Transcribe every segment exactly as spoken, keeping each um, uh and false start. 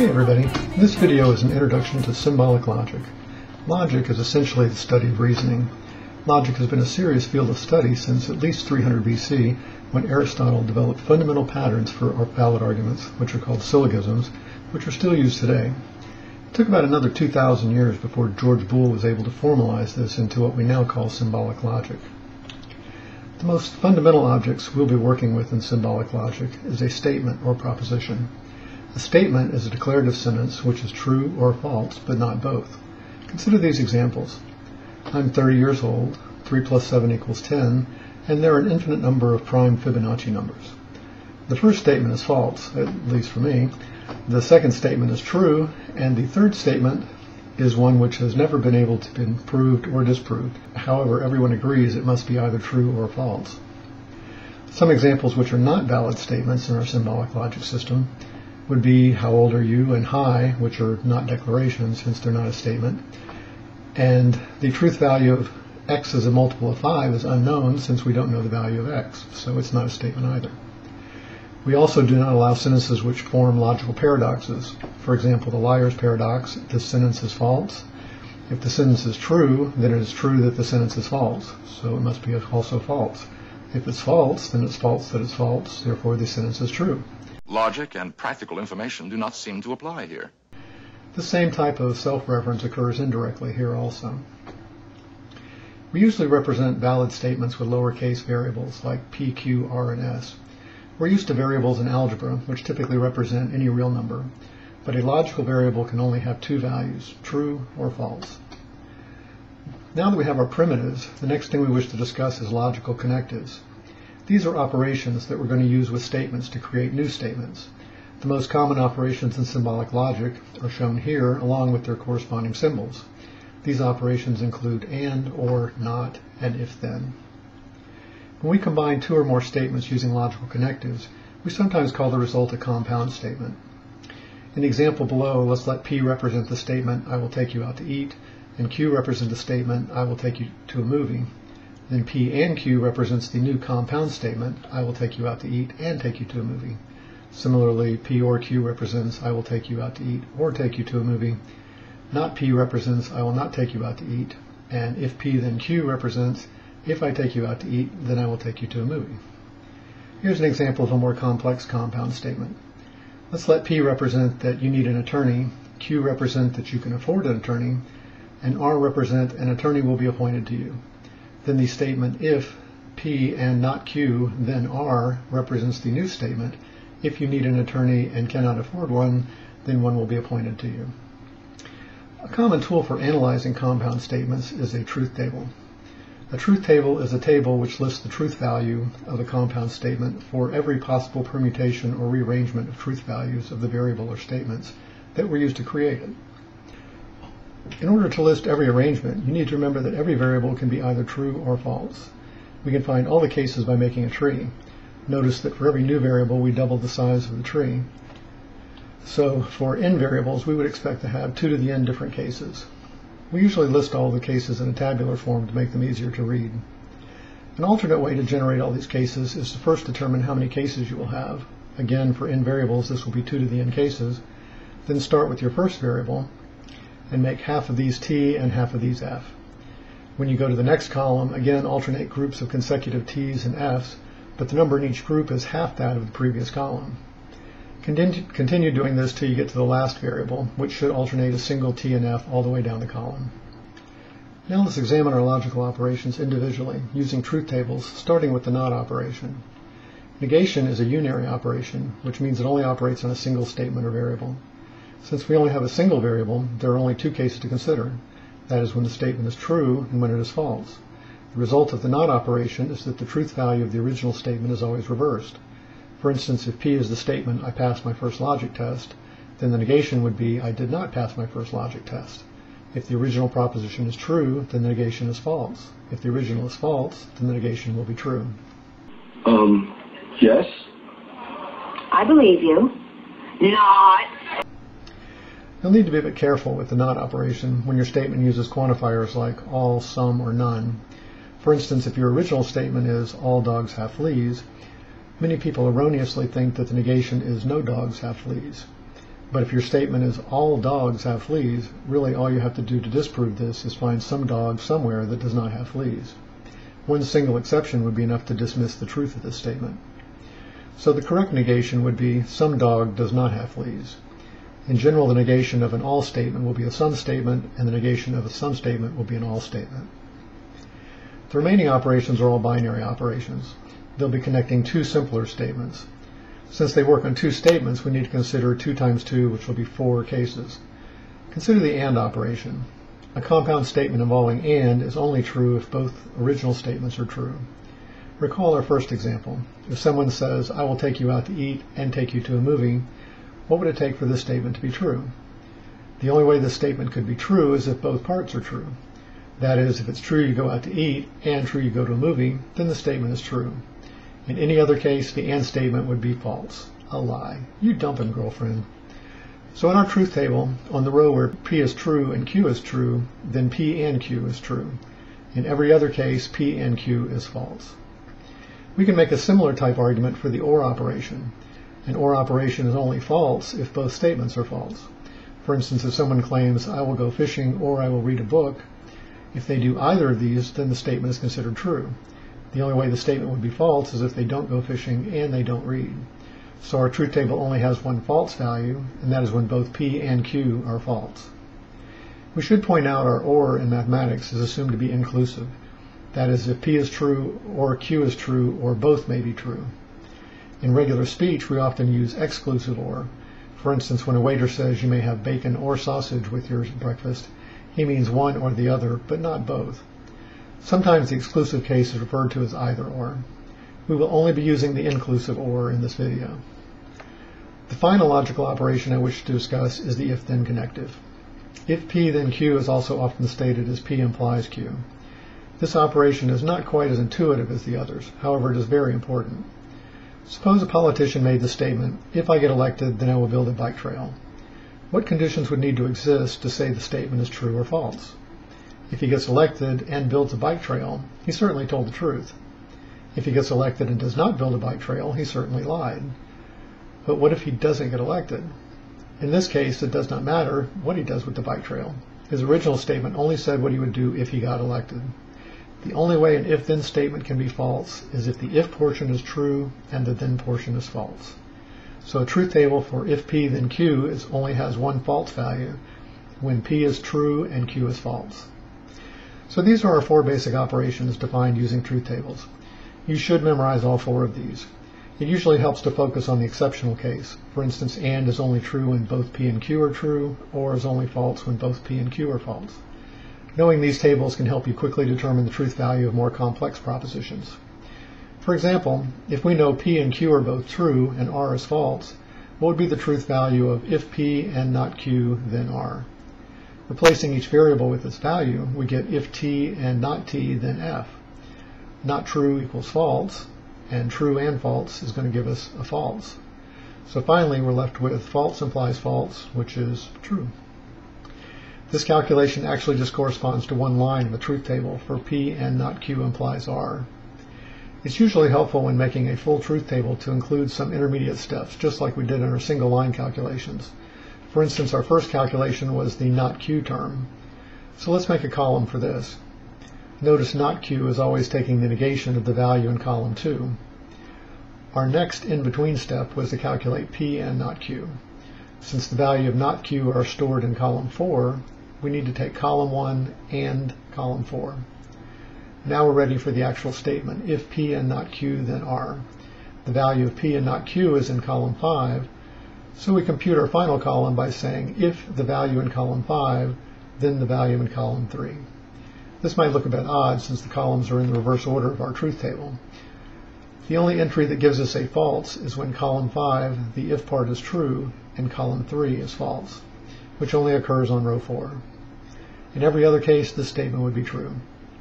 Hey everybody, this video is an introduction to symbolic logic. Logic is essentially the study of reasoning. Logic has been a serious field of study since at least three hundred B C, when Aristotle developed fundamental patterns for valid arguments, which are called syllogisms, which are still used today. It took about another two thousand years before George Boole was able to formalize this into what we now call symbolic logic. The most fundamental objects we'll be working with in symbolic logic is a statement or proposition. A statement is a declarative sentence which is true or false, but not both. Consider these examples. I'm thirty years old, three plus seven equals ten, and there are an infinite number of prime Fibonacci numbers. The first statement is false, at least for me. The second statement is true, and the third statement is one which has never been able to be proved or disproved. However, everyone agrees it must be either true or false. Some examples which are not valid statements in our symbolic logic system would be how old are you and hi, which are not declarations since they're not a statement. And the truth value of x as a multiple of five is unknown since we don't know the value of x, so it's not a statement either. We also do not allow sentences which form logical paradoxes. For example, the liar's paradox, this sentence is false. If the sentence is true, then it is true that the sentence is false, so it must be also false. If it's false, then it's false that it's false, therefore the sentence is true. Logic and practical information do not seem to apply here. The same type of self-reference occurs indirectly here also. We usually represent valid statements with lowercase variables like p, q, r, and s. We're used to variables in algebra, which typically represent any real number, but a logical variable can only have two values, true or false. Now that we have our primitives, the next thing we wish to discuss is logical connectives. These are operations that we're going to use with statements to create new statements. The most common operations in symbolic logic are shown here along with their corresponding symbols. These operations include and, or, not, and if-then. When we combine two or more statements using logical connectives, we sometimes call the result a compound statement. In the example below, let's let P represent the statement, I will take you out to eat, and Q represent the statement, I will take you to a movie. Then P and Q represents the new compound statement, I will take you out to eat and take you to a movie. Similarly, P or Q represents, I will take you out to eat or take you to a movie. Not P represents, I will not take you out to eat. And if P then Q represents, if I take you out to eat, then I will take you to a movie. Here's an example of a more complex compound statement. Let's let P represent that you need an attorney, Q represent that you can afford an attorney, and R represent an attorney will be appointed to you. Then the statement if P and not Q, then R represents the new statement. If you need an attorney and cannot afford one, then one will be appointed to you. A common tool for analyzing compound statements is a truth table. A truth table is a table which lists the truth value of a compound statement for every possible permutation or rearrangement of truth values of the variable or statements that were used to create it. In order to list every arrangement, you need to remember that every variable can be either true or false. We can find all the cases by making a tree. Notice that for every new variable, we double the size of the tree. So for n variables, we would expect to have two to the n different cases. We usually list all the cases in a tabular form to make them easier to read. An alternate way to generate all these cases is to first determine how many cases you will have. Again, for n variables, this will be two to the n cases. Then start with your first variable and make half of these t and half of these f. When you go to the next column, again alternate groups of consecutive t's and f's, but the number in each group is half that of the previous column. Continue, continue doing this till you get to the last variable, which should alternate a single t and f all the way down the column. Now let's examine our logical operations individually, using truth tables, starting with the not operation. Negation is a unary operation, which means it only operates on a single statement or variable. Since we only have a single variable, there are only two cases to consider. That is when the statement is true and when it is false. The result of the not operation is that the truth value of the original statement is always reversed. For instance, if P is the statement, I passed my first logic test, then the negation would be, I did not pass my first logic test. If the original proposition is true, then the negation is false. If the original is false, then the negation will be true. Um, yes? I believe you. Not. You'll need to be a bit careful with the not operation when your statement uses quantifiers like all, some, or none. For instance, if your original statement is all dogs have fleas, many people erroneously think that the negation is no dogs have fleas. But if your statement is all dogs have fleas, really all you have to do to disprove this is find some dog somewhere that does not have fleas. One single exception would be enough to dismiss the truth of this statement. So the correct negation would be some dog does not have fleas. In general, the negation of an all statement will be a some statement, and the negation of a some statement will be an all statement. The remaining operations are all binary operations. They'll be connecting two simpler statements. Since they work on two statements, we need to consider two times two, which will be four cases. Consider the AND operation. A compound statement involving AND is only true if both original statements are true. Recall our first example. If someone says, I will take you out to eat and take you to a movie, what would it take for this statement to be true? The only way this statement could be true is if both parts are true. That is, if it's true you go out to eat and true you go to a movie, then the statement is true. In any other case, the AND statement would be false. A lie. You dumpin', girlfriend. So in our truth table, on the row where P is true and Q is true, then P and Q is true. In every other case, P and Q is false. We can make a similar type argument for the OR operation. An OR operation is only false if both statements are false. For instance, if someone claims, I will go fishing or I will read a book, if they do either of these, then the statement is considered true. The only way the statement would be false is if they don't go fishing and they don't read. So our truth table only has one false value, and that is when both P and Q are false. We should point out our OR in mathematics is assumed to be inclusive. That is, if P is true or Q is true, or both may be true. In regular speech, we often use exclusive OR. For instance, when a waiter says you may have bacon or sausage with your breakfast, he means one or the other, but not both. Sometimes the exclusive case is referred to as either or. We will only be using the inclusive or in this video. The final logical operation I wish to discuss is the if-then connective. If P then Q is also often stated as P implies Q. This operation is not quite as intuitive as the others, however it is very important. Suppose a politician made the statement, if I get elected, then I will build a bike trail. What conditions would need to exist to say the statement is true or false? If he gets elected and builds a bike trail, he certainly told the truth. If he gets elected and does not build a bike trail, he certainly lied. But what if he doesn't get elected? In this case, it does not matter what he does with the bike trail. His original statement only said what he would do if he got elected. The only way an if-then statement can be false is if the if portion is true and the then portion is false. So a truth table for if P then Q is only has one false value, when P is true and Q is false. So these are our four basic operations defined using truth tables. You should memorize all four of these. It usually helps to focus on the exceptional case. For instance, AND is only true when both P and Q are true, or is only false when both P and Q are false. Knowing these tables can help you quickly determine the truth value of more complex propositions. For example, if we know P and Q are both true and R is false, what would be the truth value of if P and not Q, then R? Replacing each variable with its value, we get if T and not T, then F. Not true equals false, and true and false is going to give us a false. So finally, we're left with false implies false, which is true. This calculation actually just corresponds to one line in the truth table for P and not Q implies R. It's usually helpful when making a full truth table to include some intermediate steps, just like we did in our single line calculations. For instance, our first calculation was the not Q term. So let's make a column for this. Notice not Q is always taking the negation of the value in column two. Our next in-between step was to calculate P and not Q. Since the value of not Q are stored in column four, we need to take column one and column four. Now we're ready for the actual statement, if P and not Q, then R. The value of P and not Q is in column five, so we compute our final column by saying if the value in column five, then the value in column three. This might look a bit odd since the columns are in the reverse order of our truth table. The only entry that gives us a false is when column five, the if part is true, and column three is false, which only occurs on row four. In every other case, this statement would be true.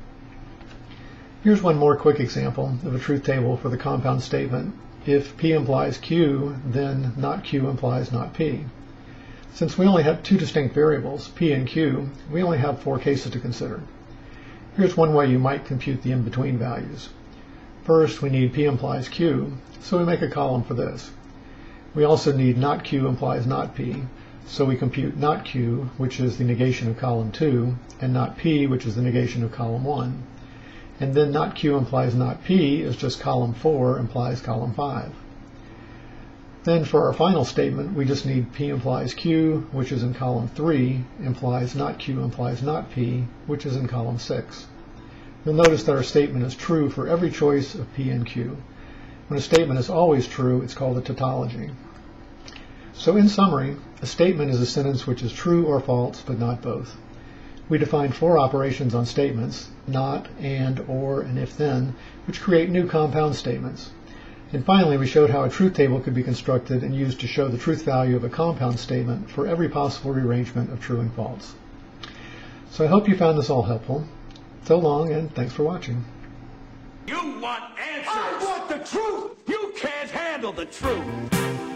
Here's one more quick example of a truth table for the compound statement, if P implies Q, then not Q implies not P. Since we only have two distinct variables, P and Q, we only have four cases to consider. Here's one way you might compute the in-between values. First, we need P implies Q, so we make a column for this. We also need not Q implies not P, so we compute not Q, which is the negation of column two, and not P, which is the negation of column one. And then not Q implies not P is just column four implies column five. Then for our final statement, we just need P implies Q, which is in column three, implies not Q implies not P, which is in column six. You'll notice that our statement is true for every choice of P and Q. When a statement is always true, it's called a tautology. So in summary, a statement is a sentence which is true or false, but not both. We define four operations on statements, not, and, or, and if-then, which create new compound statements. And finally, we showed how a truth table could be constructed and used to show the truth value of a compound statement for every possible rearrangement of true and false. So I hope you found this all helpful. So long, and thanks for watching. You want answers! I want the truth! You can't handle the truth!